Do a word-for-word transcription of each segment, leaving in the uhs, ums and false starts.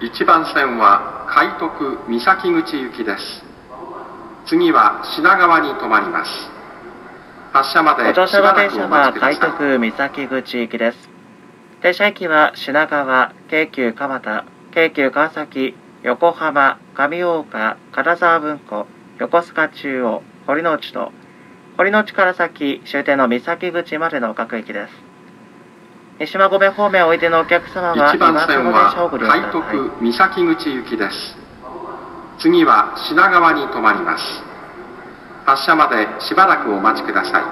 いちばん線は海徳三崎口行きです。次は品川に停まります。発車までしばらくお待ちください。 海徳三崎口行きです。停車駅は品川、京急蒲田、京急川崎、横浜、上大岡、金沢文庫、横須賀中央、堀之内と、堀之内から先終点の三崎口までの各駅です。西馬込方面おいでのお客様は、 いちばん線は海徳三崎口行きです。次は品川に停まります。発車までしばらくお待ちください。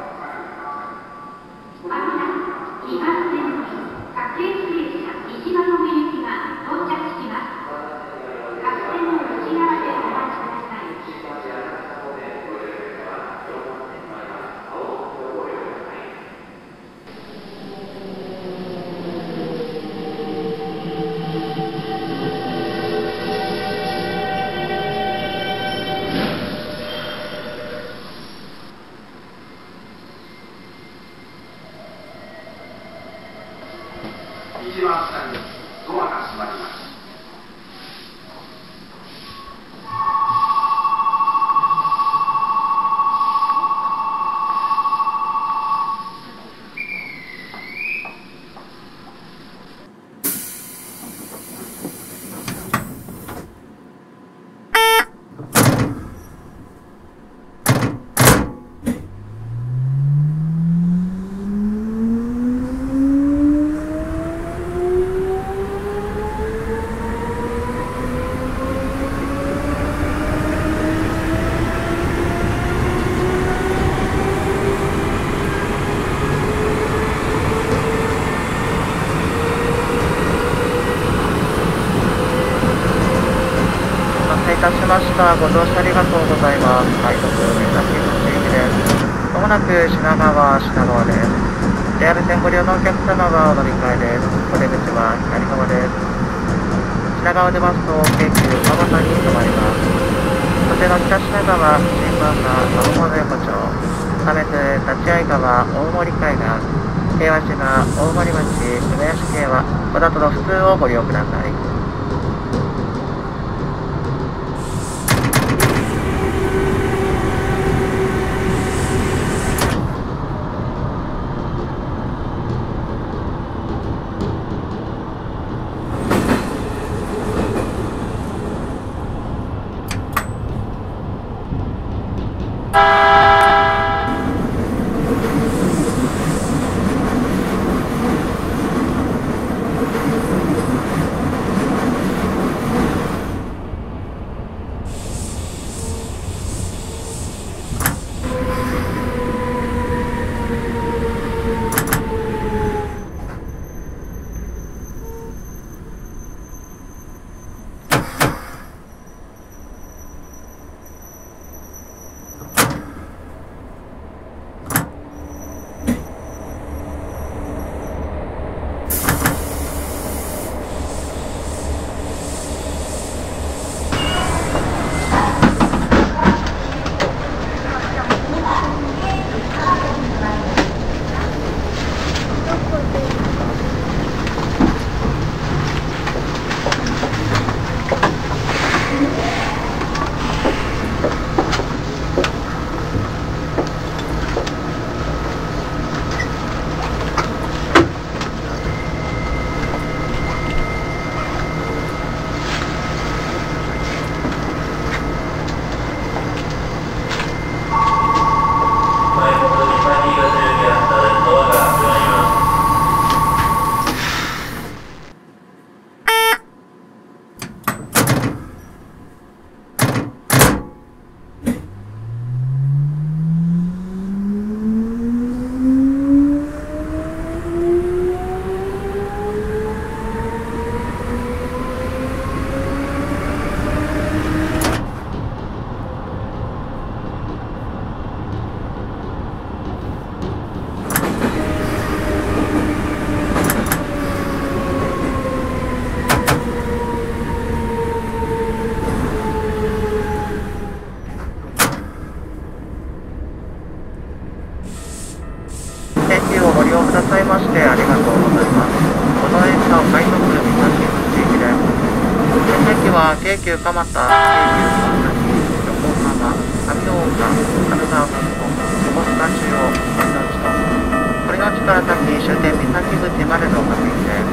いちばん線ドアが閉まります。 いたしました。ご乗車ありがとうございます。海徳三崎口行きです。まもなく品川、品川です。ジェイアール 線ご利用のお客様はお乗り換えです。お出口は左側です。品川を出ますと京急蒲田に停まります。そしての北品川、新馬場、青物横丁、鮫洲、立会川、大森海岸、平和島、大森町、梅屋敷はこの後の普通をご利用ください。くださいましてありがとうございます。この電車は海徳三崎口行きです。 駅は京急蒲田、京急川崎、横浜、上大岡、金沢本舗、横須賀中央、堀之内と、堀之内から先終点三崎口までの各駅です。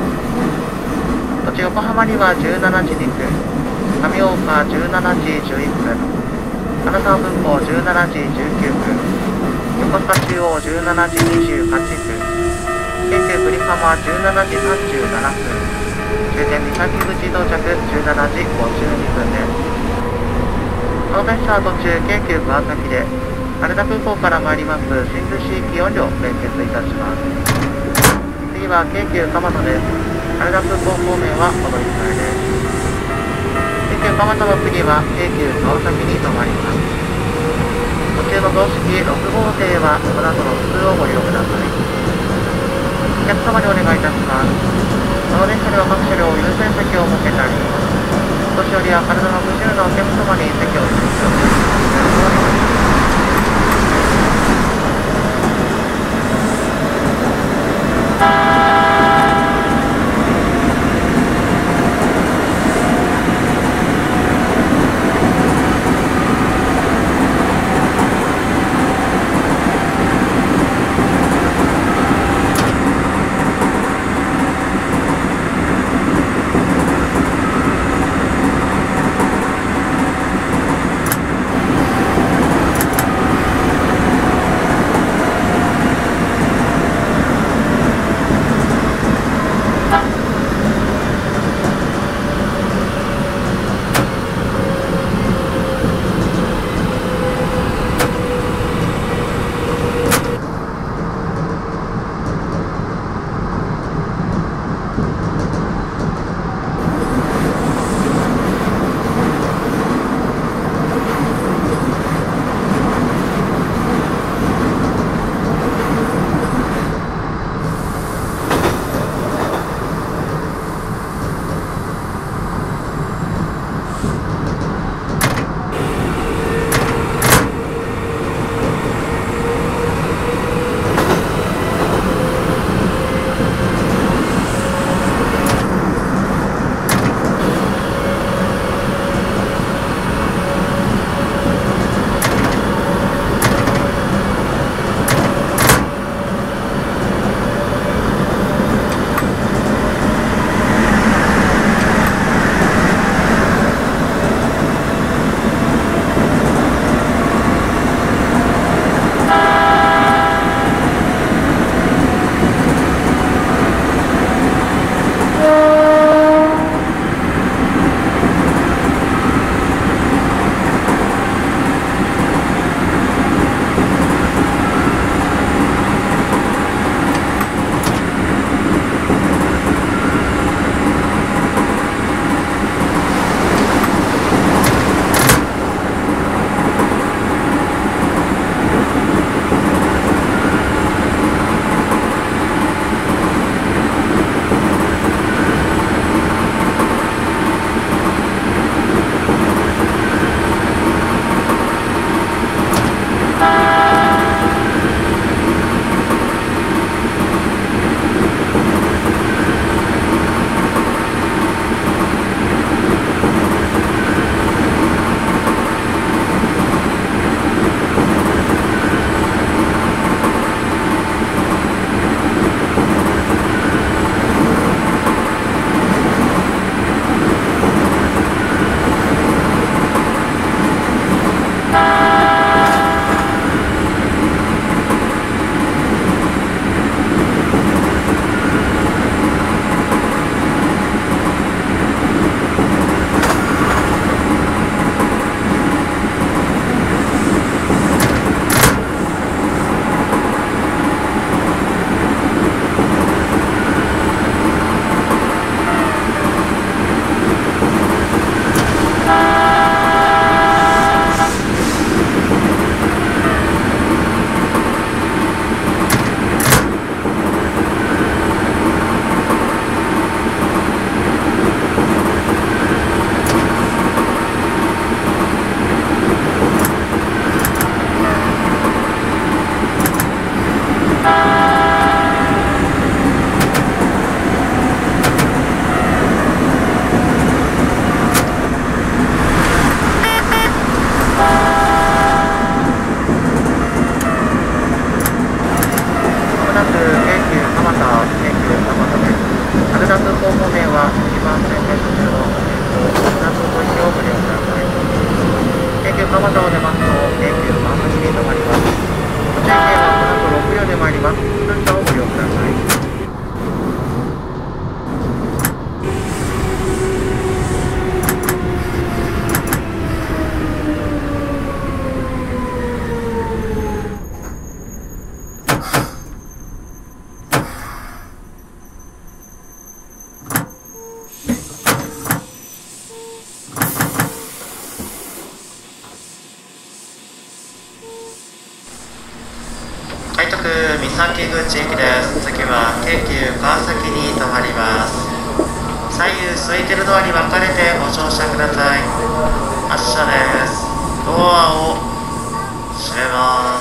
途中横浜にはじゅうしちじにふん、上大岡じゅうしちじじゅういっぷん、金沢分校じゅうしちじじゅうきゅうふん、横須賀中央じゅうしちじにじゅうはっぷん、京急久里浜じゅうしちじさんじゅうななふん、終点三崎口到着じゅうしちじごじゅうにふんです。この列車は途中京急川崎で羽田空港から参ります新津市駅よん両連結いたします。次は京急蒲田です。羽田空港方面はお乗り換えです。京急蒲田の次は京急川崎に停まります。途中の標識ろく号艇はこの後の普通をご利用ください。お客様にお願いいたします。この列車では各車両優先席を設けてあります。お年寄りや体の不自由なお客様に席を提供します。 なく京急蒲田、京急蒲田です。羽田空港方面はにばん線停車中の羽田空港行きをご利用ください。京急蒲田を出ますと京急川崎に停まります。途中経はこの後ろく両で参ります。通車をご利用ください。 快特三崎口駅です。次は京急川崎に停まります。左右空いてるドアに分かれてご乗車ください。発車です。ドアを閉めます。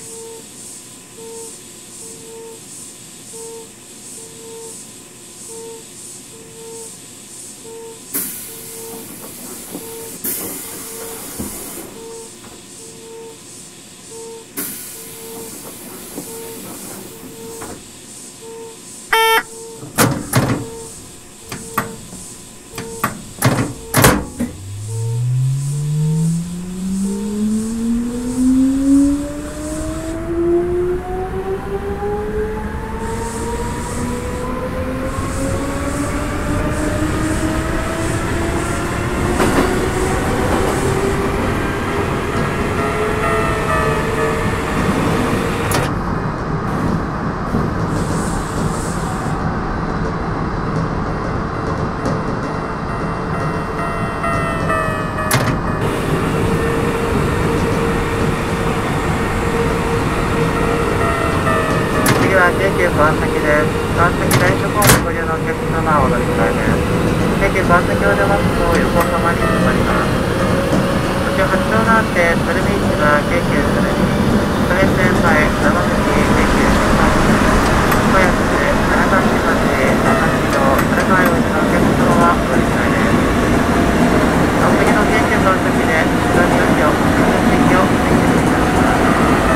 京急川崎です。川崎大所港ご利用のお客様はお乗り換えです。京急川崎を出ますと横浜に停まります。途中八丁南って鶴見市は京急鶴見、都営線前長崎京急新幹線、小安で荒川新町長崎の荒川用事のお客様はお乗り換えです。お次の京急川崎で後ろによりを新地域をお願いいたします。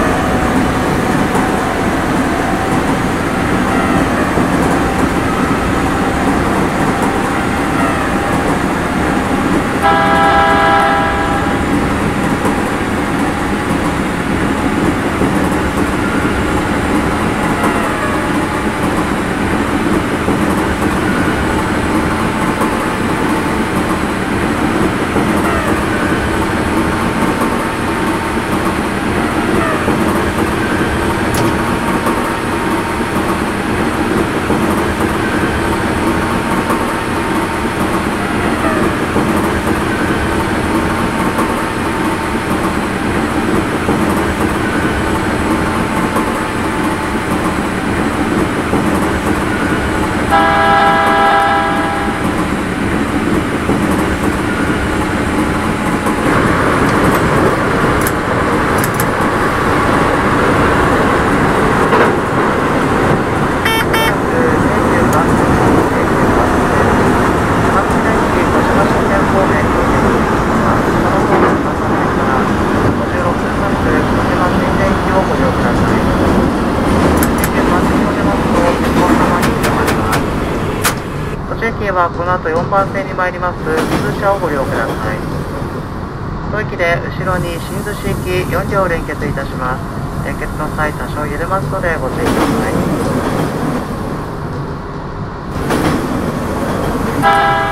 はこの後よんばん線に参ります通車をご利用ください。当駅で後ろに新津市行きよん両連結いたします。連結の際多少揺れますのでご注意ください。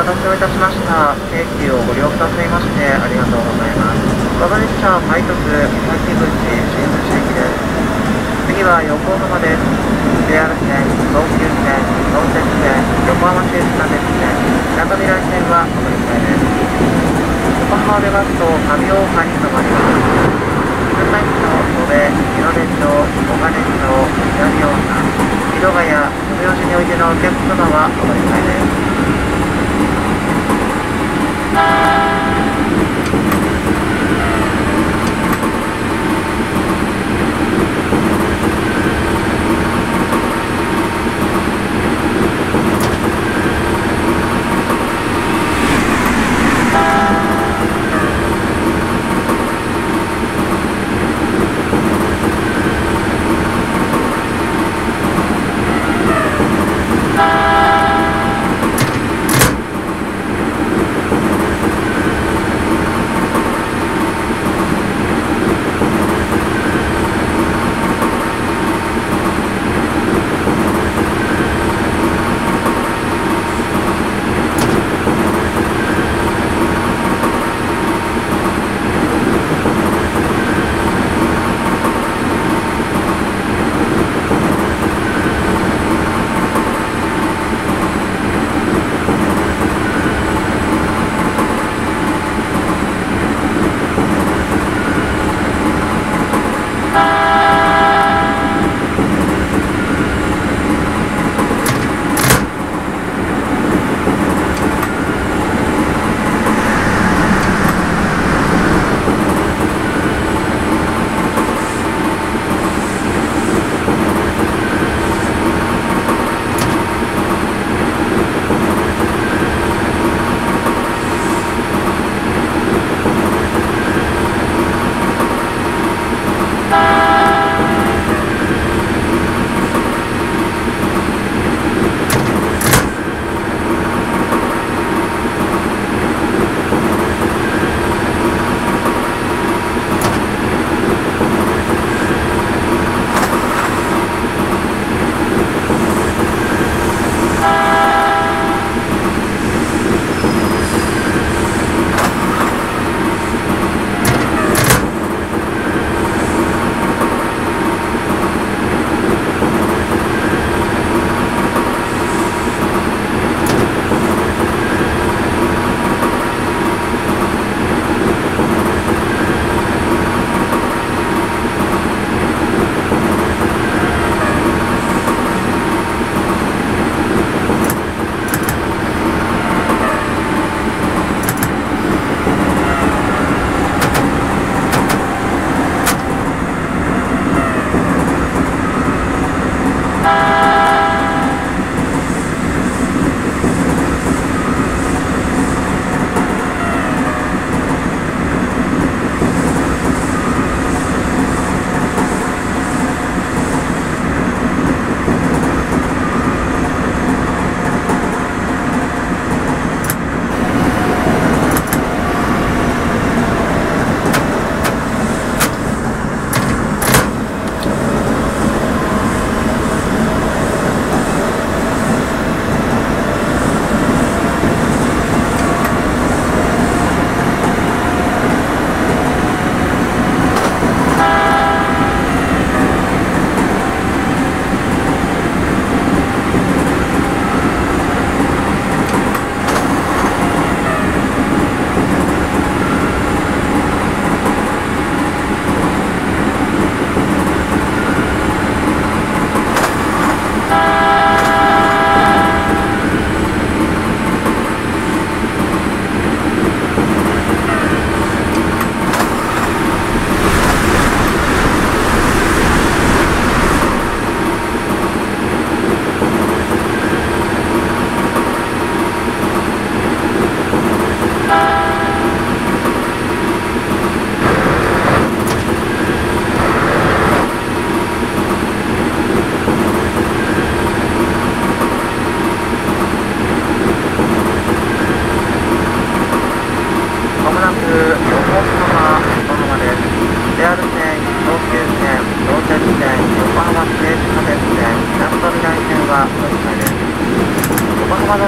たせをいたしました。京急をご利用くださいましてありがとうございます。我が列車快特三崎口新橋駅です。次は横浜です。ジェイアール 線、東急線、相鉄線、横浜市営地下鉄線、みなとみらい線はお乗り換えです。横浜を出ますと上大岡に停まります。通過駅の戸部、日の出町、小金町、南大岡、井戸ヶ谷、住吉においてのお客様はお乗り換えです。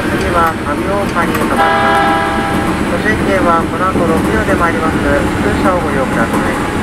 次は上大岡に停まります。都心圏はこの後ろく両で参ります。普通車をご利用ください。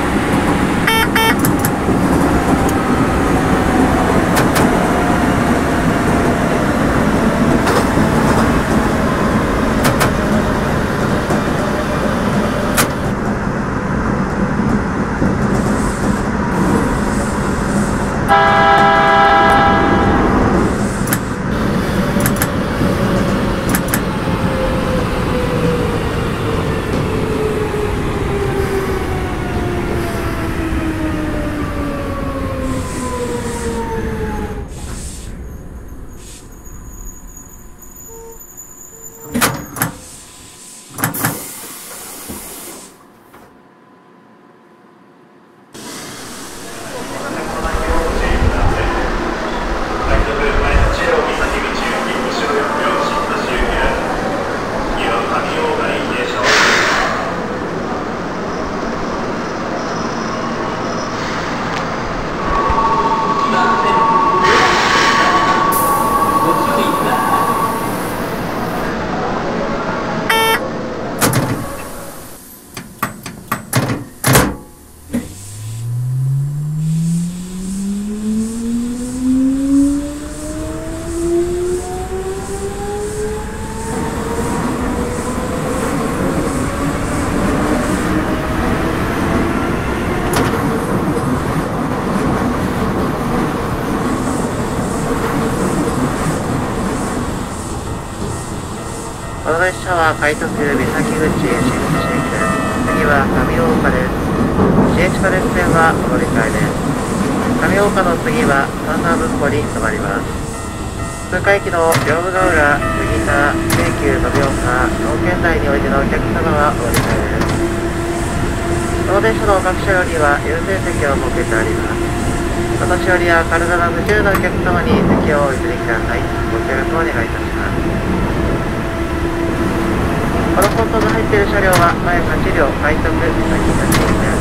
この列車は快特三崎口新口駅です。次は上大岡です。市営地下鉄線はお乗り換えです。上大岡の次は三田仏庫に停まります。通過駅の屏風ヶ浦、杉田、京急延岡、農県内においてのお客様はお乗り換えです。この電車の各車両には優先席を設けてあります。お年寄りや体の不自由なお客様に席をお譲りください。ご協力お願いいたします。この本当の入っている車両は前はち両快特三崎口駅です。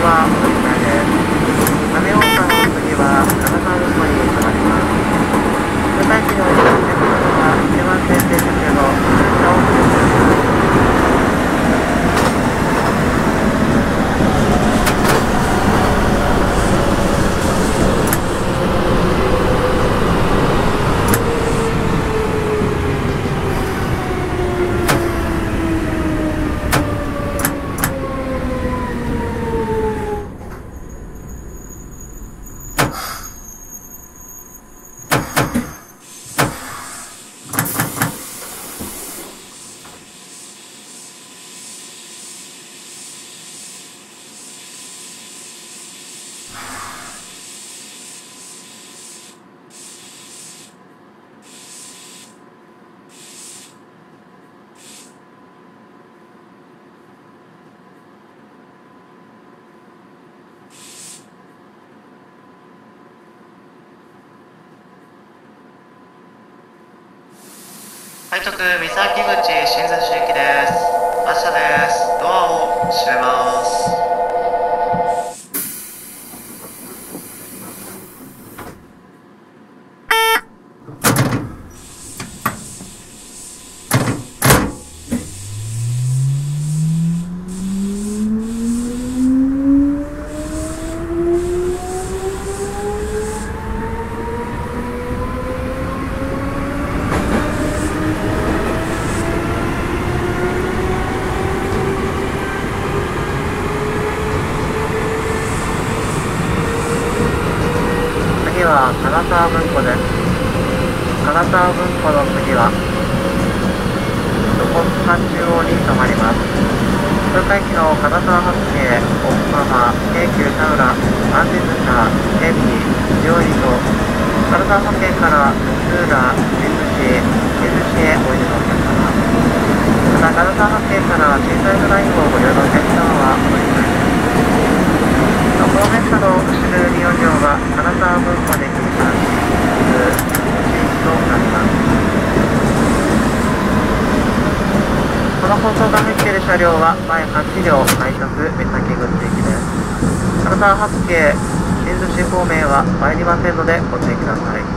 はお乗り換えです。亀大沢の次は金沢分庫に停まります。通過駅のお客様は一番線停車中の通車をご利用ください。 快特三崎口新津市行きです。発車です。ドアを閉めます。 金沢文庫です。金沢文庫の次は横須賀中央に停まります。通過駅の金沢八景、奥浜、京急田浦、安全車、エビ、上里と金沢八景から津浦、新津市、新津市へおいでのお客様、また金沢八景から小さいラインをご利用のお客様はお乗り換えです。この列車の後ろ利用料は金沢文庫で計算し、普通となります。この放送が入っている車両は前はち両、快特三崎口行きです。金沢八景、新津市方面は参りませんのでご注意ください。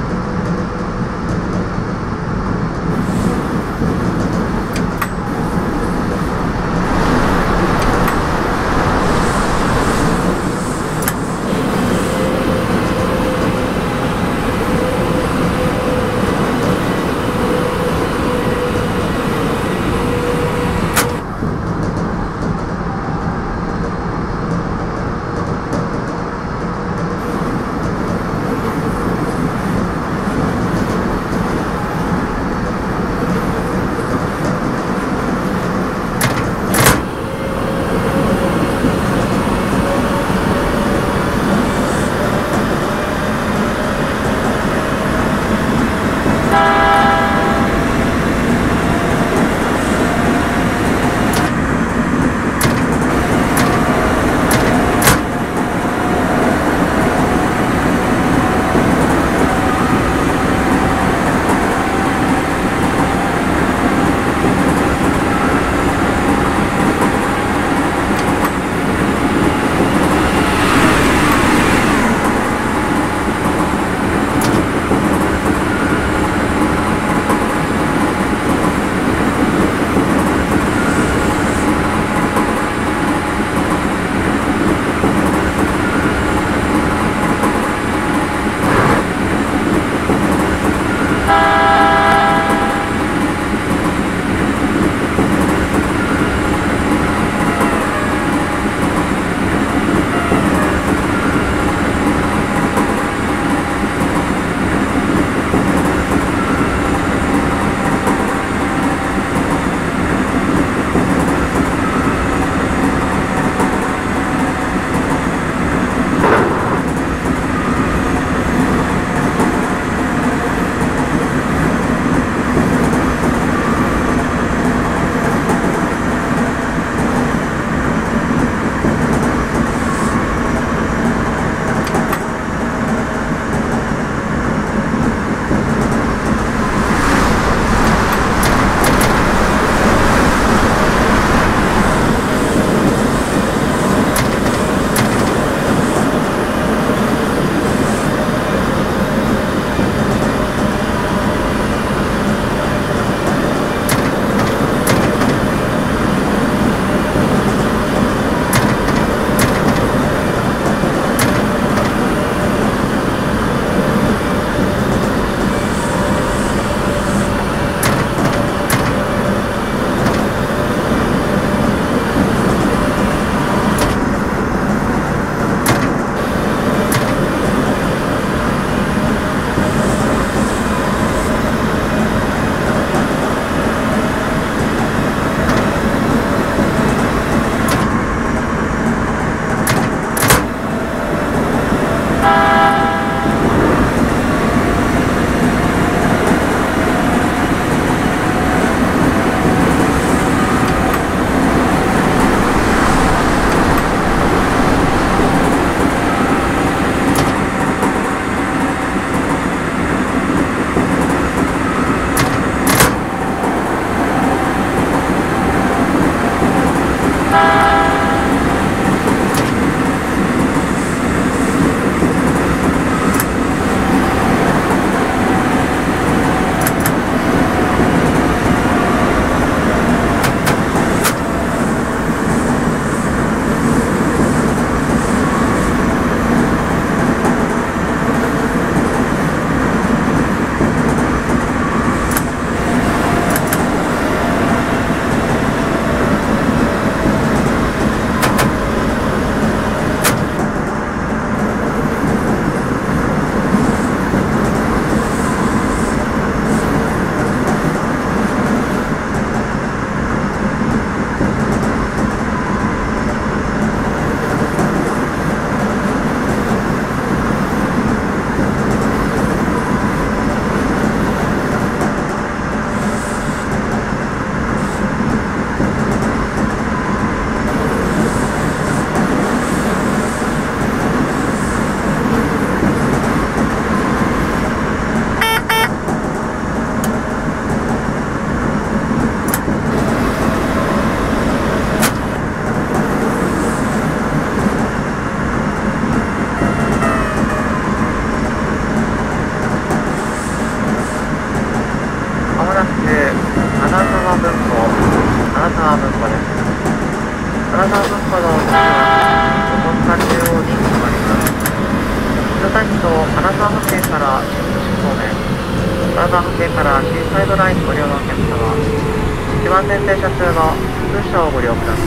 と、金沢発見から新都市方面、金沢発見からシーサイドラインご利用のお客様、いちばん線停車中の普通車をご利用ください。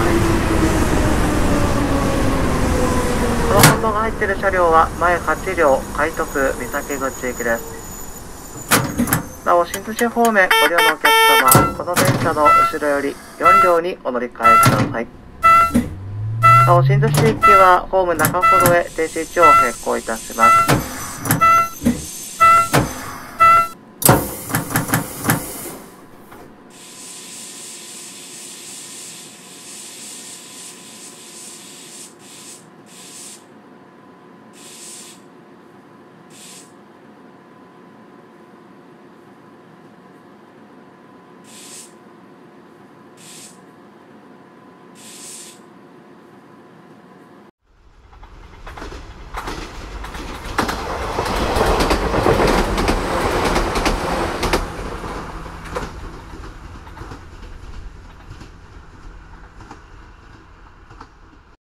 この本堂が入っている車両は前はちりょう、快特三崎口行きです。なお、新都市方面ご利用のお客様、この電車の後ろよりよんりょうにお乗り換えください。なお、新都市行きはホーム中ほどへ停止位置を変更いたします。